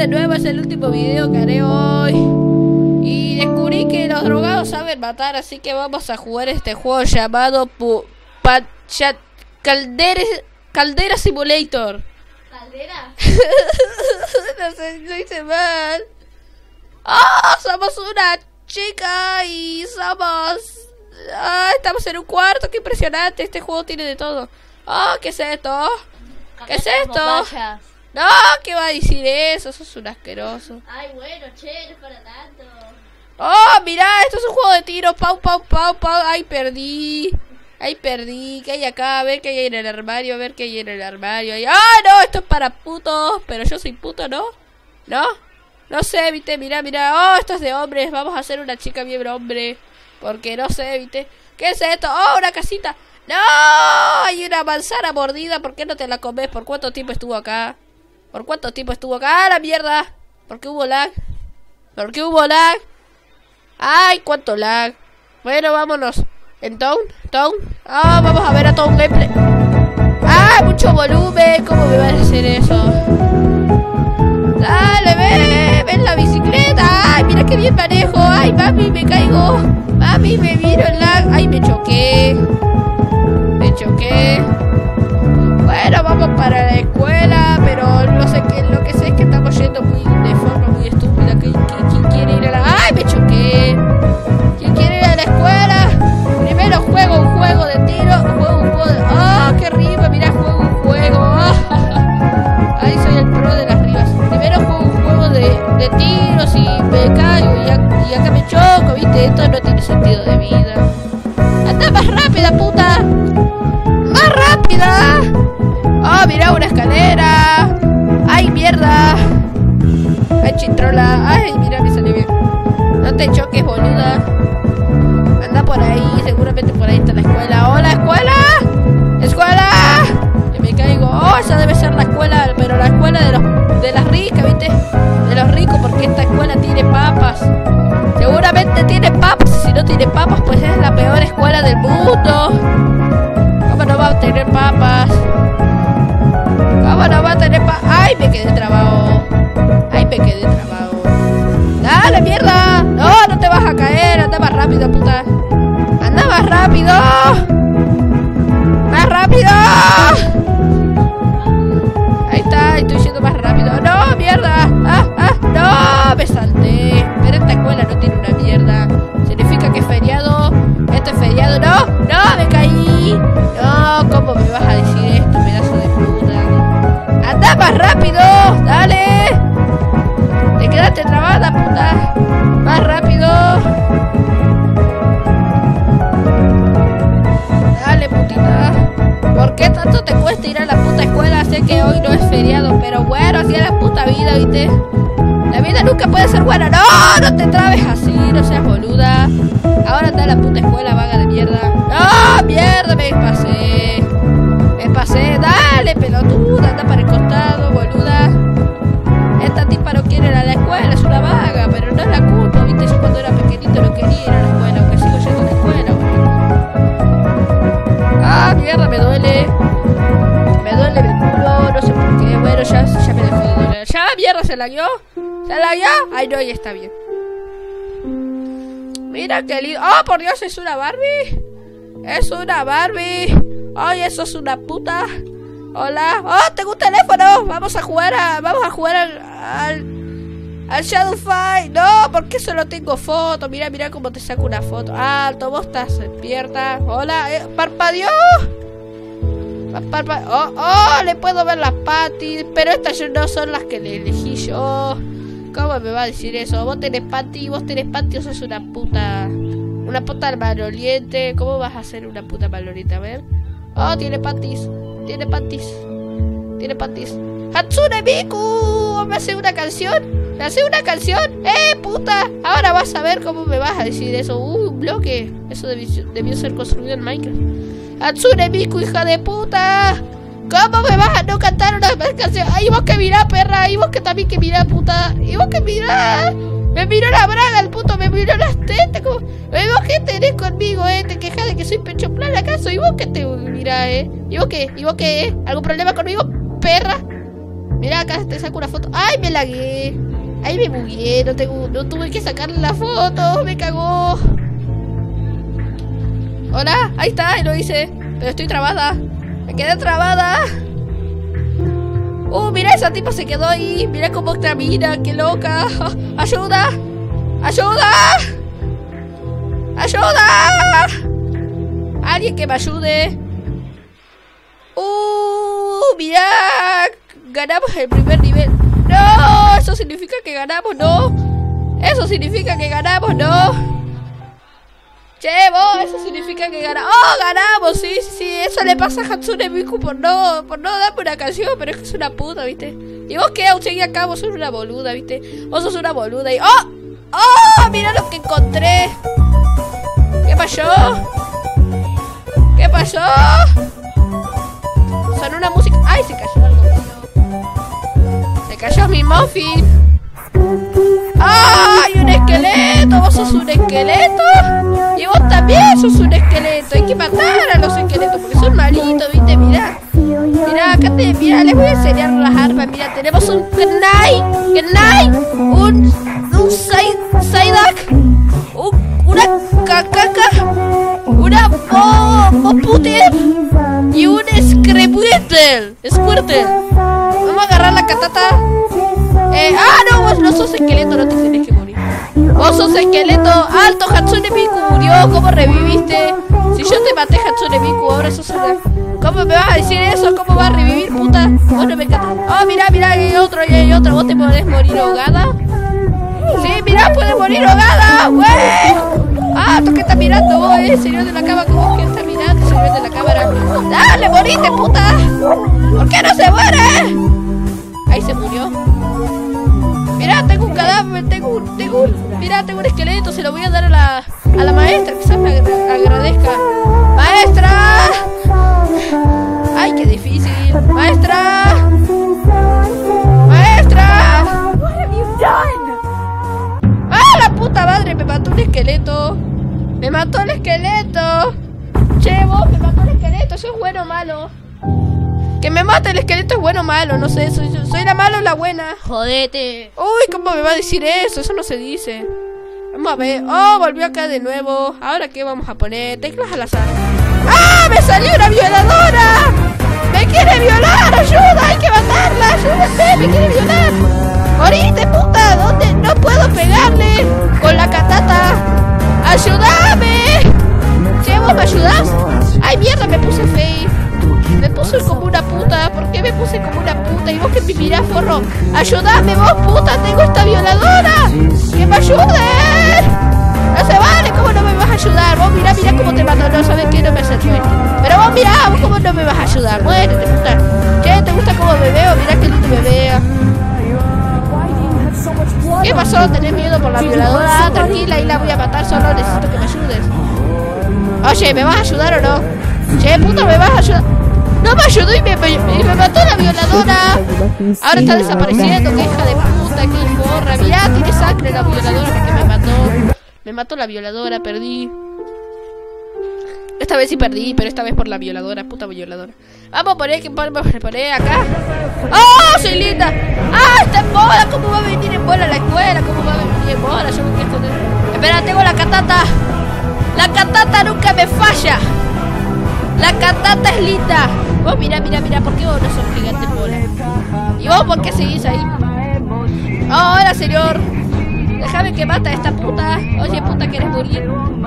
de nuevo, es el último video que haré hoy. Y descubrí que los drogados saben matar, así que vamos a jugar este juego llamado Caldera Simulator. ¿Caldera? No sé, lo hice mal. ¡Oh! Somos una chica y somos... estamos en un cuarto, qué impresionante. Este juego tiene de todo. ¡Oh! ¿Qué es esto? ¿Qué es esto? Bombachas. No, ¿qué va a decir eso? Sos un asqueroso. Ay, bueno, che, no es para tanto. ¡Oh! Mirá, esto es un juego de tiro. Pau, pau, pau, pau. ¡Ay, perdí! ¡Ay, perdí! ¿Qué hay acá? A ver qué hay en el armario. A ver qué hay en el armario. ¡Ah, no! Esto es para putos. Pero yo soy puto, ¿no? ¿No? No sé, viste. Mirá, mirá. ¡Oh, esto es de hombres! Vamos a hacer una chica bien hombre. Porque no sé, viste. ¿Qué es esto? ¡Oh, una casita! ¡No! Hay una manzana mordida. ¿Por qué no te la comes? ¿Por cuánto tiempo estuvo acá? ¿Por cuánto tiempo estuvo acá? ¡Ah, la mierda! ¿Por qué hubo lag? ¿Por qué hubo lag? ¡Ay, cuánto lag! Bueno, vámonos. ¿En Town? Ah, vamos a ver a Town Gameplay. ¡Ah, mucho volumen! ¿Cómo me va a hacer eso? ¡Dale, ven la bicicleta! ¡Ay, mira qué bien manejo! ¡Ay, mami, me caigo! ¡Mami, me miro el lag! ¡Ay, me choqué! Bueno, vamos para la escuela, pero no sé qué, lo que sé es que estamos yendo de forma muy estúpida. ¿Quién quiere ir a la... ¡Ay, me choqué! ¿Quién quiere ir a la escuela? Primero juego un juego de tiro, juego un juego de... ¡Ah, qué rima! Mirá, juego un juego. Ahí soy el pro de las rivas. Primero juego un juego de tiros y me caigo y acá me choco, ¿viste? Esto no tiene sentido de vida. ¡Anda más rápida, puta! ¡Más rápida! ¡Oh, mirá, una escalera! ¡Ay, mierda! ¡Ay, chitrola! ¡Ay, mira, me salió bien! No te choques, boluda. Anda por ahí, seguramente por ahí está la escuela. ¡Hola, escuela! ¡Escuela! Que me caigo. ¡Oh, esa debe ser la escuela! Pero la escuela de las ricas, ¿viste? De los ricos, porque esta escuela tiene papas. Seguramente tiene papas. Y si no tiene papas, pues es la peor escuela del mundo. ¿Cómo no va a tener papas? ¿Cómo no va a tener papas? ¡Ay, me quedé trabado! ¡Ay, me quedé trabado! ¡Dale, mierda! ¡No, no te vas a caer! ¡Anda más rápido, puta! ¡Anda más rápido! ¡Más rápido! Ahí está, estoy yendo más rápido. ¡No, mierda! ¡No! Me salté. Pero esta escuela no tiene una mierda. Significa que es feriado. Esto es feriado. ¡No! ¡No! ¡Me caí! ¡No! ¿Cómo me vas a decir esto, pedazo de puta? ¡Anda más rápido! ¡Dale! ¡Te quedaste trabada, puta! ¡Más rápido! ¡Dale, putita! ¿Por qué tanto te cuesta ir a la puta escuela? Sé que hoy no es feriado, pero bueno, así es la puta vida, ¿viste? La vida nunca puede ser buena. ¡No! ¡No te trabes así! ¡No seas boluda! Ahora anda a la puta escuela, vaga de mierda. ¡No! ¡Mierda! Me pasé. ¡Dale, pelotuda! Anda para el costado, boluda. Esta tipa no quiere ir a la escuela, es una vaga, pero no es la culpa, ¿viste? Yo cuando era pequeñito no quería ir a la escuela, aunque sigo yendo a la escuela, boludo. ¡Ah, mierda! Me duele. Me duele el culo, no sé por qué. Bueno, ya me dejó de doler. ¡Ya, mierda! ¿Se lagueó? ¿Se lagueó? Ay, no, ya está bien. Mira qué lindo. ¡Oh, por Dios! ¿Es una Barbie? ¡Es una Barbie! ¡Ay, eso es una puta! ¡Hola! ¡Oh, tengo un teléfono! Vamos a jugar al Shadow Fight. ¡No! ¿Por qué solo tengo foto? Mira, mira cómo te saco una foto. ¡Alto! ¿Vos estás despierta? ¡Hola! ¿Parpadeó? ¡Oh! Le puedo ver las patis. Pero estas no son las que le elegí yo. ¿Cómo me va a decir eso? Vos tenés panty, o sos una puta. Una puta maloliente. ¿Cómo vas a ser una puta maloliente? A ver. Oh, tiene panties. Hatsune Miku. ¿Me hace una canción? Puta. Ahora vas a ver cómo me vas a decir eso. Un bloque. Eso debió ser construido en Minecraft. Hatsune Miku, hija de puta. ¿Cómo me vas a no cantar una canción? Ay, vos que mirá, perra. Y vos que también que mirá, puta. Y vos que mirá. Me miró la braga, el puto. Me miró las tetas. Como... ¿Vos qué tenés conmigo, Te quejas de que soy pecho plano acaso. ¿Y vos qué te mirá, ¿Y vos qué? ¿Algún problema conmigo, perra? Mira, acá te saco una foto. ¡Ay, me lagué! ¡Ay, me bugué! No tuve que sacarle la foto. ¡Me cagó! Hola, ahí está, lo hice. Pero estoy trabada. Me quedé trabada. Mira, esa tipa se quedó ahí. Mira cómo camina, qué loca. ¡Ayuda! ¡Ayuda! ¡Ayuda! ¡Alguien que me ayude! Mira, ganamos el primer nivel. ¡No! Eso significa que ganamos, ¿no? Eso significa que ganamos, ¿no? Che, vos, eso significa que ganamos. ¡Oh, ganamos! Sí. Eso le pasa a Hatsune Miku por no darme una canción, pero es que es una puta, ¿viste? Y vos qué, Auchegui, acá, vos sos una boluda, ¿viste? Vos sos una boluda y... ¡Oh! Mira lo que encontré. ¿Qué pasó? ¿Qué pasó? Sonó una música... ¡Ay, se cayó algo mío! ¡Se cayó mi muffin! ¡Ay, un esqueleto! ¡Vos sos un esqueleto! Y vos también sos un esqueleto. Hay que matar a los esqueletos porque son malitos, ¿viste? Mirá. Mirá, acá mirá, les voy a enseñar las armas. Mirá, tenemos un Gnai, un Psyduck, una Kakaka, una Moputer y un Squirtle. Vamos a agarrar la katata. No, vos no sos esqueleto, no te tienes que morir. Vos sos esqueleto. Alto, Hatsune Miku murió. ¿Cómo reviviste? Si yo te maté, Hatsune Miku, ahora sos una... ¿Cómo me vas a decir eso? ¿Cómo vas a revivir, puta? Vos no me encantas. Mirá, hay otro. ¿Vos te podés morir ahogada? Sí, mirá, puedes morir ahogada, güey. ¿Tú qué estás mirando vos, señor de la cama? ¿Cómo que estás mirando, señor de la cámara? ¡Dale, moriste, puta! ¿Por qué no se muere? Ahí se murió. Mirá, tengo un cadáver, mirá, tengo un esqueleto, se lo voy a dar a la maestra, quizás me agradezca. ¡Maestra! ¡Ay, qué difícil! ¡Maestra! ¡Maestra! What have you done? ¡Ah, la puta madre! Me mató un esqueleto. ¡Me mató el esqueleto! Che, vos, me mató el esqueleto, ¿eso es bueno o malo? Que me mate el esqueleto es bueno o malo, no sé, soy la mala o la buena. Jodete. Uy, ¿cómo me va a decir eso? Eso no se dice. Vamos a ver. Volvió acá de nuevo. ¿Ahora qué vamos a poner? Teclas al azar. ¡Ah! ¡Me salió una violadora! ¡Me quiere violar! ¡Ayuda! ¡Hay que matarla! ¡Ayúdate! ¡Me quiere violar! ¡Morite, puta! ¿Dónde? ¡No puedo pegarle! ¡Con la katata! ¡Ayúdame! ¿Sí, vos me ayudás? ¡Ay, mierda! Me puse fake. Me puse como una puta. ¿Por qué me puse como una puta? Y vos que me mirás, forro. ¡Ayúdame vos, puta! ¡Tengo esta violadora! ¡Que me ayude! ¡No se vale! ¿Cómo no me vas a ayudar? Vos mirá cómo te mató. No sabes qué, no me acertó este. Pero vos mirá, vos cómo no me vas a ayudar. Muérete, puta. Che, ¿te gusta cómo me veo? Mirá qué lindo me veo. ¿Qué pasó? ¿Tenés miedo por la violadora? Tranquila, ahí la voy a matar. Solo necesito que me ayudes. Oye, ¿me vas a ayudar o no? Che, puta, ¿me vas a ayudar? No me ayudó y me mató la violadora. Ahora está desapareciendo. Qué hija de puta, qué porra. Mirá, tiene sangre la violadora porque me mató. Me mató la violadora, perdí. Esta vez sí perdí, pero esta vez por la violadora, puta violadora. Vamos a poner acá. ¡Oh, soy linda! ¡Ah, está en bola! ¿Cómo va a venir en bola a la escuela? ¿Cómo va a venir en bola? Yo me quiero esconder. Espera, tengo la katata. La katata nunca me falla. La katata es linda. Vos mirá, ¿por qué vos no sos gigante en bola? ¿Y vos por qué seguís ahí? Oh, hola, señor. Déjame que mata a esta puta. Oye, puta, ¿quieres morir?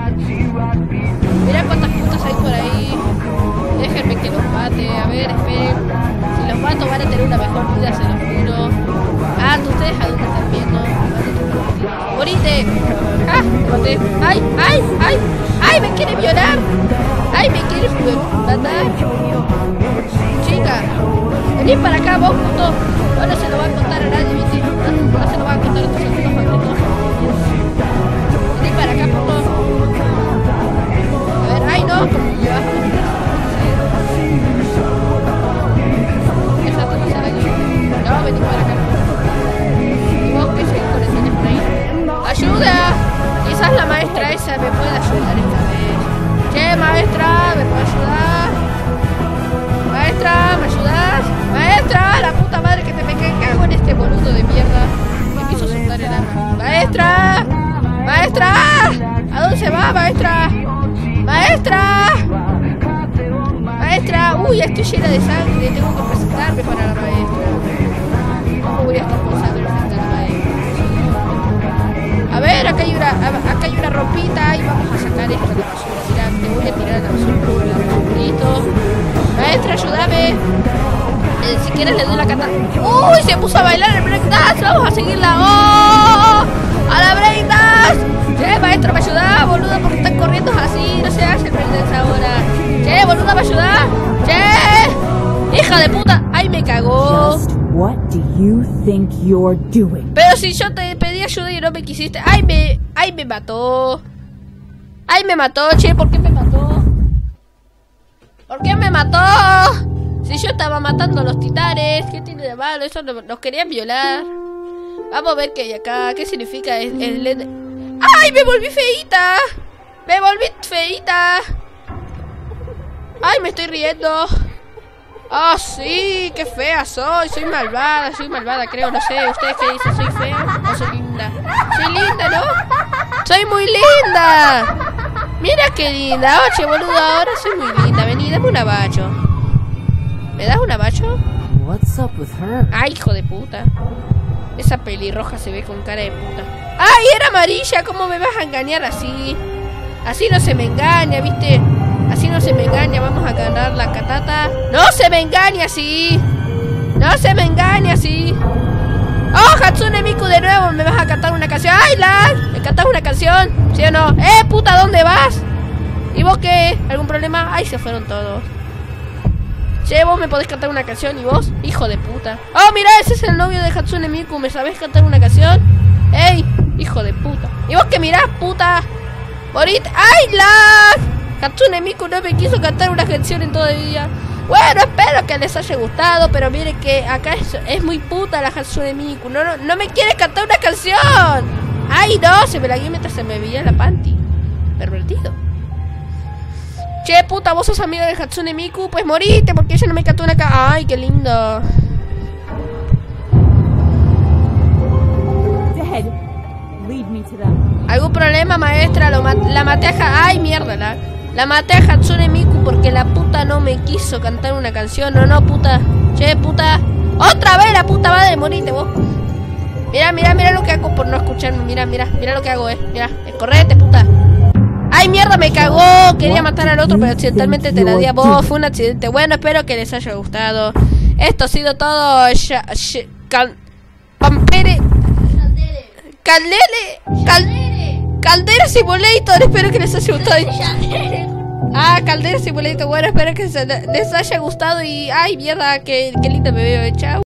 Mirá cuántas putas hay por ahí. Déjenme que los mate. A ver, esperen. Si los mato van a tener una mejor vida, se los juro. Ustedes a dónde están viendo. ¡Morite! ¡Ah! Te maté. ¡Ay! ¡Me quiere violar! ¡Ay, me quiere matar! Chica, vení para acá vos, puto. No se lo va a contar a nadie, ¿viste? No se lo va a contar a tus amigos malditos. Vení para acá, puto. A ver, ¡ay, no! ¿Cómo me vas a meter? Esa tú no se la aquí. No, vení para acá. ¿Y vos qué se conocen por ahí? ¡Ayuda! Quizás la maestra esa me pueda ayudar esta vez. Che, maestra, ¿me puede ayudar? Maestra, ¿me ayudas? Maestra, la puta madre que te me estoy llena de sangre, tengo que presentarme para la maestra. ¿Cómo voy a estar pensando en frente a la maestra? A ver, acá hay una ropita y vamos a sacar esto de la basura. Mirá, te voy a tirar a la basura. Listo. Maestra, ayúdame. Si quieres le doy la cata. ¡Uy! Se puso a bailar el breakdance. Vamos a seguirla. ¡Oh! ¡A la breakdance! Che, maestra, ¿me ayuda, boluda? Porque están corriendo así. No se hace el breakdance ahora. Che, boluda, ¿me ayuda? Che, hija de puta. ¡Ay, me cagó! What do you think you're doing? Pero si yo te pedí ayuda y no me quisiste. ¡Ay, me mató! ¡Ay, me mató! Che, ¿por qué me mató? ¿Por qué me mató? Si yo estaba matando a los titanes, ¿qué tiene de malo? Eso nos querían violar. Vamos a ver qué hay acá. ¿Qué significa el... ¡Ay, me volví feíta! ¡Me volví feíta! ¡Ay, me estoy riendo! ¡Oh, sí! ¡Qué fea soy! Soy malvada, creo. No sé, ¿ustedes qué dicen? ¿Soy fea o soy linda? Soy linda, ¿no? ¡Soy muy linda! Mira qué linda. Oye, boludo, ahora soy muy linda. Vení, dame un abacho. ¿Me das un abacho? What's up with her? Ay, hijo de puta. Esa pelirroja se ve con cara de puta. ¡Ay, era amarilla! ¿Cómo me vas a engañar así? Así no se me engaña, ¿viste? Así no se me engaña. Vamos a ganar la catata. ¡No se me engaña así! ¡No se me engaña así! ¡Oh, Hatsune Miku de nuevo! ¿Me vas a cantar una canción? ¡Ay, ¿me cantas una canción? ¿Sí o no? Puta, ¿dónde vas? ¿Y vos qué? ¿Algún problema? ¡Ay, se fueron todos! Che, vos me podés cantar una canción. ¿Y vos? Hijo de puta. ¡Oh, mira! Ese es el novio de Hatsune Miku. ¿Me sabés cantar una canción? ¡Ey! Hijo de puta. ¿Y vos qué mirás, puta? ¡Morite! ¡Ay, lag! Hatsune Miku no me quiso cantar una canción en todo el día. Bueno, espero que les haya gustado. Pero miren que acá es muy puta la Hatsune Miku. No me quiere cantar una canción. ¡Ay, no! Se me la guió mientras se me veía la panty. Pervertido. Che, puta, vos sos amiga de Hatsune Miku. Pues morite, porque ella no me cantó una ¡ay, qué lindo! Dead. Lead me to them. ¿Algún problema, maestra? La maté a... ¡Ay, mierda! La maté a Hatsune Miku porque la puta no me quiso cantar una canción. No, puta. Che, puta. ¡Otra vez la puta madre! Morite, vos. Mira lo que hago por no escucharme. Mira lo que hago, Mira, correte, puta. ¡Ay, mierda, me cagó! Quería matar al otro, pero accidentalmente te la di a vos. Fue un accidente. Bueno, espero que les haya gustado. Esto ha sido todo. Caldera Simulator. Espero que les haya gustado. Caldera Simulator. Bueno, espero que les haya gustado. Y, ay, mierda, qué linda me veo. Chao.